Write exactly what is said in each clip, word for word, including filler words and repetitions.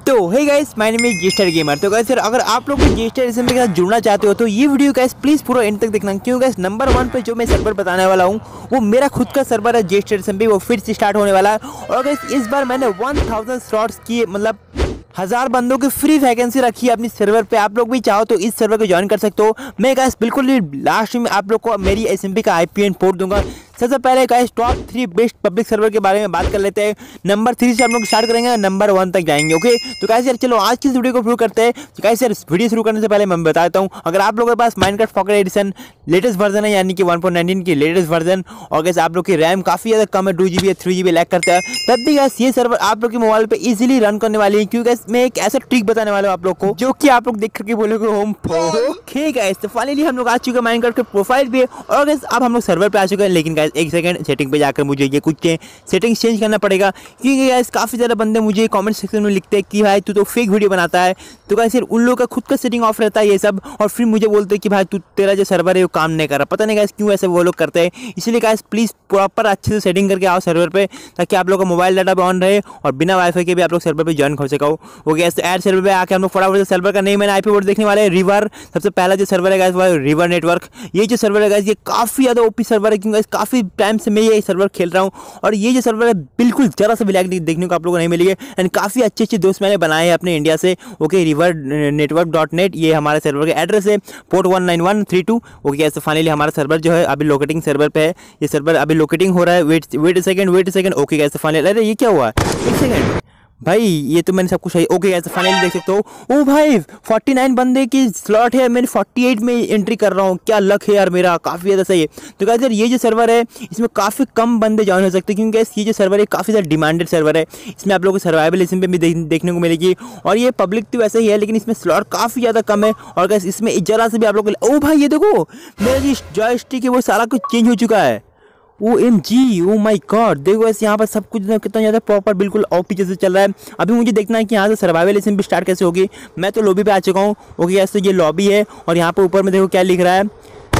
तो hey guys, my name is Jester Gamer. तो guys यार, अगर आप लोग भी जेस्टर एसएमपी के साथ जुड़ना चाहते हो तो ये वीडियो गाइस प्लीज पूरा एंड तक देखना, क्योंकि गाइस नंबर वन पे जो मैं सर्वर बताने वाला हूँ वो मेरा खुद का सर्वर है जेस्टर एसएमपी। वो फिर से स्टार्ट होने वाला है और गाइस इस बार मैंने वन थाउजेंड स्लॉट्स की मतलब हजार बंदों की फ्री वैकेंसी रखी है अपनी सर्वर पे। आप लोग भी चाहो तो इस सर्वर को ज्वाइन कर सकते हो। मैं गाइस बिल्कुल ही लास्ट में आप लोग को मेरी एसएमपी का आईपीएन पोर्ट दूंगा। सबसे पहले guys top three best public server के बारे में बात कर लेते हैं। नंबर थ्री से हम लोग स्टार्ट करेंगे, नंबर वन तक जाएंगे। ओके तो गाइस यार चलो आज की इस वीडियो को शुरू करते हैं। तो गाइस यार वीडियो शुरू करने से पहले मैं बता देता हूँ, अगर आप लोगों के पास Minecraft pocket edition latest version है यानी कि वन पॉइंट नाइनटीन की लेटेस्ट वर्जन, और गाइस आप लोग की रैम काफी ज्यादा कम है, two GB three GB lag करता है, तब भी गाइस ये सर्वर आप लोग के मोबाइल पे इजीली रन करने वाली है। क्योंकि गाइस मैं एक ऐसा ट्रिक बताने वाला हूँ आप लोग को जो कि आप लोग देख करके बोलोगे होम ओके गाइस। तो फाइनली हम लोग आ चुके हैं माइनक्राफ्ट के प्रोफाइल पे और गाइस अब हम लोग सर्वर पे आ चुके हैं। लेकिन गाइस एक सेकंड, सेटिंग पे जाकर मुझे ये कुछ सेटिंग्स चेंज करना पड़ेगा, क्योंकि गाइस काफी ज्यादा बंदे मुझे कमेंट सेक्शन में लिखते हैं कि भाई तू तो फेक वीडियो बनाता है। तो गाइस यार उन लोगों का खुद का सेटिंग ऑफ रहता है ये सब, और फिर मुझे बोलते हैं कि भाई तू तेरा जो सर्वर है वो काम नहीं कर रहा। पता नहीं गाइस क्यों ऐसे वो लोग करते हैं। इसलिए गाइस प्लीज प्रॉपर अच्छे से सेटिंग करके आओ सर्वर पे, ताकि आप लोग का मोबाइल डाटा भी ऑन रहे और बिना वाईफाई के भी आप लोग सर्वर पे ज्वाइन हो सको। वो गैस ऐड सर्वर पे आके हम लोग फटाफट सर्वर का नेम एंड आईपी बोर्ड देखने वाले हैं। रिवर सबसे पहला जो सर्वर है गाइस वो रिवर नेटवर्क। ये जो सर्वर है गाइस ये काफी ज्यादा ओपी सर्वर है, क्योंकि काफी टाइम से मैं ये सर्वर खेल रहा हूँ और ये जो सर्वर है बिल्कुल जरा सा भी लैग देखने को आप लोगों को नहीं मिलेगी। एंड काफी अच्छे अच्छे दोस्त मैंने बनाए हैं अपने इंडिया से। Okay river network dot net ये हमारे सर्वर का एड्रेस है, port one nine one three two. Okay guys finally हमारा सर्वर जो है अभी लोकेटिंग सर्वर पे है। ये सर्वर अभी लोकेटिंग हो रहा है। Wait wait second wait second okay guys finally, अरे ये क्या हुआ, एक सेकंड भाई ये तो मैंने सब कुछ है। ओके गाइस फाइनली देख सकते हो, ओ भाई उनचास बंदे की स्लॉट है, मैंने अड़तालीस में एंट्री कर रहा हूँ। क्या लक है यार मेरा, काफ़ी ज़्यादा सही है। तो गाइस यार ये जो सर्वर है इसमें काफ़ी कम बंदे ज्वाइन हो सकते हैं, क्योंकि गाइस ये जो सर्वर है काफ़ी ज़्यादा डिमांडेड सर्वर है। इसमें आप लोगों को सर्वाइवल इसमें भी देख, देखने को मिलेगी, और ये पब्लिक तो वैसे ही है लेकिन इसमें स्लॉट काफ़ी ज़्यादा कम है। और गाइस इसमें जरा से भी आप लोग, ओ भाई ये देखो मेरा जो जॉयस्टिक है वो सारा कुछ चेंज हो चुका है। ओ एम जी, ओ माई गॉड, देखो ऐसे यहाँ पर सब कुछ कितना ज़्यादा प्रॉपर बिल्कुल ऑपी जैसे चल रहा है। अभी मुझे देखना है कि यहाँ से सर्वाइवल एसएम भी स्टार्ट कैसे होगी। मैं तो लॉबी पे आ चुका हूँ। ओके ऐसे ये लॉबी है और यहाँ पर ऊपर में देखो क्या लिख रहा है,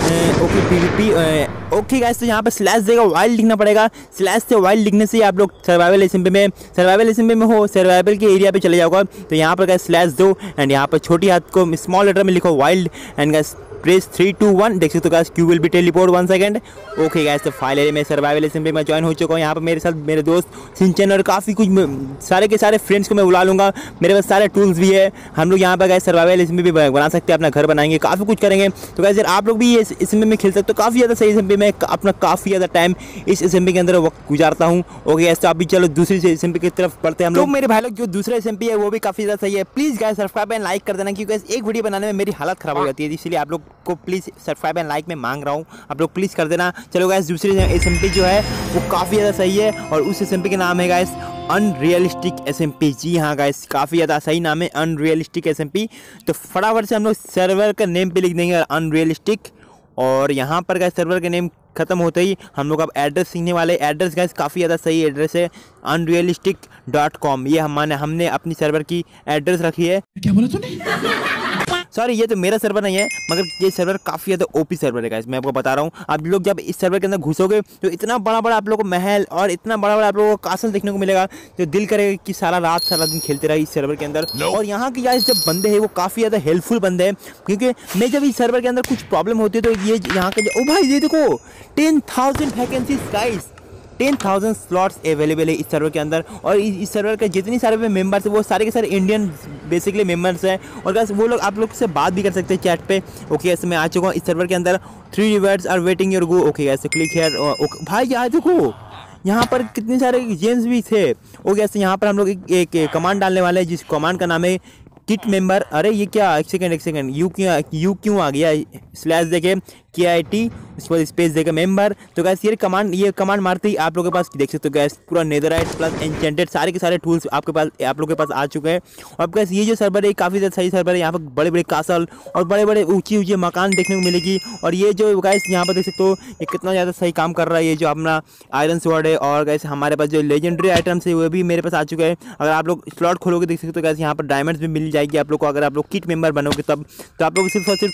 ओके पीवीपी। ओके गाइस तो यहाँ पर स्लैश देगा वाइल्ड लिखना पड़ेगा। स्लैश से वाइल्ड लिखने से आप लोग सर्वाइवल एसएमपी में सर्वाइवल एसएमपी में हो, सर्वाइवल के एरिया पे चले जाओगे तो यहाँ पर गाइस स्लैश दो एंड यहाँ पर छोटी हाथ को स्मॉल लेटर में लिखो wild end guys press three two one. देख सकते हो guys queue will be teleport one second. Okay guys तो फाइनली मैं सर्वाइवल एसएमपी में ज्वाइन हो चुका हूँ। यहाँ पर मेरे साथ मेरे दोस्त सिंचन और काफ़ी कुछ सारे के सारे फ्रेंड्स को मैं बुला लूँगा। मेरे पास सारे टूल्स भी है, हम लोग यहाँ पर गाइस सर्वाइवल एसएमपी भी बना सकते हैं, अपना घर बनाएंगे, काफ़ी कुछ करेंगे। तो गाइस यार आप लोग भी ये एसएमपी में खेल सकते हो, काफ़ी ज़्यादा सही एसएमपी में अपना काफ़ी ज़्यादा टाइम इस एसएमपी के अंदर वक्त गुजारता हूँ। ओके गाइस तो अभी चलो दूसरी एसएमपी की तरफ बढ़ते हैं हम लोग। तो मेरे भाई लोग जो दूसरा एसएमपी है वो भी काफ़ी ज़्यादा सही है। Please guys subscribe and like कर देना, क्योंकि एक वीडियो बनाने में मेरी हालत खराब हो जाती है, इसलिए आप लोग को प्लीज़ सब्सक्राइब एंड लाइक में मांग रहा हूँ, आप लोग प्लीज़ कर देना। चलो गाइस दूसरी एसएमपी जो है वो काफ़ी ज़्यादा सही है और उस एसएमपी का नाम है गाइस अनरियलिस्टिक एसएमपी। जी हाँ गाइस काफ़ी ज़्यादा सही नाम है अनरियलिस्टिक एसएमपी। तो फटाफट से हम लोग सर्वर का नेम पे लिख देंगे अनरियलिस्टिक, और यहाँ पर गाइस सर्वर का नेम खत्म होते ही हम लोग अब एड्रेस सीखने वाले। एड्रेस गाइस काफ़ी ज़्यादा सही एड्रेस है अनरियलिस्टिक डॉट कॉम। ये हमने हमने अपनी सर्वर की एड्रेस रखी है। क्या बोला तूने? सॉरी ये तो मेरा सर्वर नहीं है, मगर ये सर्वर काफ़ी ज़्यादा ओपी सर्वर है गाइस, मैं आपको बता रहा हूँ। आप लोग जब इस सर्वर के अंदर घुसोगे तो इतना बड़ा बड़ा आप लोगों को महल और इतना बड़ा बड़ा आप लोगों को कासल देखने को मिलेगा, जो दिल करेगा कि सारा रात सारा दिन खेलते रहे इस सर्वर के अंदर। no. और यहाँ की गाइस जब बंदे हैं वो काफ़ी ज़्यादा हेल्पफुल बंदे हैं, क्योंकि मैं जब इस सर्वर के अंदर कुछ प्रॉब्लम होती है तो ये यहाँ के, ओ भाई ये देखो ten thousand vacancies guys, ten thousand slots available है इस सर्वर के अंदर। और इस सर्वर के जितनी सारे मेंबर्स हैं वो सारे के सारे इंडियन बेसिकली मेंबर्स हैं, और गाइस वो लोग आप लोग से बात भी कर सकते हैं चैट पे। ओके ऐसे मैं आ चुका हूँ इस सर्वर के अंदर। Three rivers are waiting your go. Okay ऐसे क्लिक हेयर। ओके भाई यार देखो यहाँ पर कितने सारे जेम्स भी थे। ओके ऐसे यहाँ पर हम लोग एक, एक कमांड डालने वाले हैं, जिस कमांड का नाम है किट मेंबर। अरे ये क्या, एक सेकंड एक सेकंड यू क्यों यू क्यों आ गया, स्लैश देके के आई टी उसके बाद स्पेस देके मेंबर। तो गैस ये कमांड ये कमांड मारते ही आप लोगों के पास देख सकते हो गैस पूरा नेदरराइट प्लस एन्चेंटेड सारे के सारे टूल्स आपके पास आप लोगों के पास आ चुके हैं। और गैस ये जो सर्वर है काफ़ी ज़्यादा सही सर्वर है। यहाँ पर बड़े बड़े कासल और बड़े बड़े ऊंची ऊंची मकान देखने को मिलेगी। और ये जो गैस यहाँ पर देख सकते हो ये कितना ज़्यादा सही काम कर रहा है, ये जो अपना आयरन स्वॉर्ड है। और गैस हमारे पास जो लेजेंडरी आइटम्स है वो भी मेरे पास आ चुके हैं। अगर आप लोग स्लॉट खोलोगे देख सकते हो गैस यहाँ पर डायमंड्स भी मिल जाएगी आप लोग को, अगर आप लोग किट मेंबर बनोगे तब। तो आप लोग सिर्फ और सिर्फ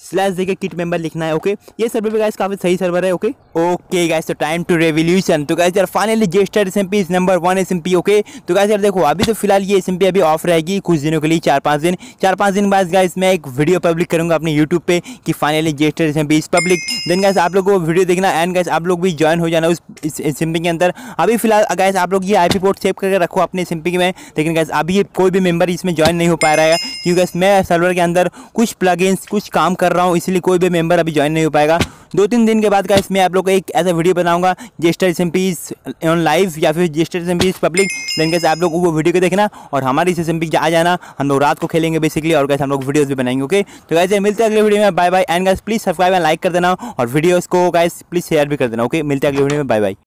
स्लैश देके किट मेंबर लिखना है। ओके, ये सर्वर पे गाइस काफी सही सर्वर है। ओके ओके गाइस, तो टाइम टू रेवोल्यूशन। तो गाइस यार finally Jester SMP is number one SMP. Okay, तो गाइस यार देखो अभी तो फिलहाल ये एसएमपी अभी ऑफ रहेगी कुछ दिनों के लिए, चार पाँच दिन चार पाँच दिन बाद गाइस मैं एक वीडियो पब्लिक करूंगा अपने यूट्यूब पे कि finally Jester SMP is public. Then guys आप लोग को वीडियो देखना एंड गाइस आप लोग भी ज्वाइन हो जाना उस एसएमपी के अंदर। अभी फिलहाल गाइस आप लोग ये आईपी पोर्ट सेव करके रखो अपने एसएमपी में, लेकिन गाइस अभी कोई भी मेंबर इसमें ज्वाइन नहीं हो पा रहा है क्योंकि गाइस मैं सर्वर के अंदर कुछ प्लगइन्स कुछ काम कर रहा हूँ, इसलिए कोई भी मेंबर अभी ज्वाइन नहीं हो पाएगा। दो तीन दिन के बाद गाइस मैं आप लोग को एक ऐसा वीडियो बनाऊंगा जेस्टर एसएमपी ऑन लाइव या फिर Jester SMP public. Then guys आप लोग वो वीडियो को देखना और हमारी इस एसएमपी आ जाना, हम लोग रात को खेलेंगे बेसिकली और गाइस हम लोग वीडियोस भी बनाएंगे। ओके, तो गाइस मिलते हैं अगले वीडियो में, bye bye. And guys please subscribe and like कर देना और वीडियोस को गाइस प्लीज शेयर भी कर देना। ओके, मिलते हैं अगले वीडियो में, बाय बाय।